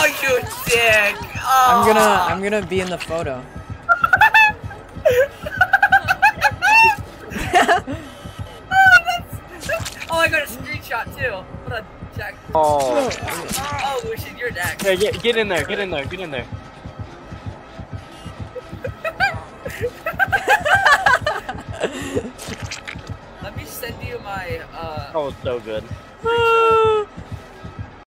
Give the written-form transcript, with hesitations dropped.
you dick! Oh. I'm gonna be in the photo. Oh, I got a screenshot too. Hold on, Jack. Oh. Oh, Lucian, you're next. Hey, get in there, get in there, get in there. Let me send you my Oh, so good.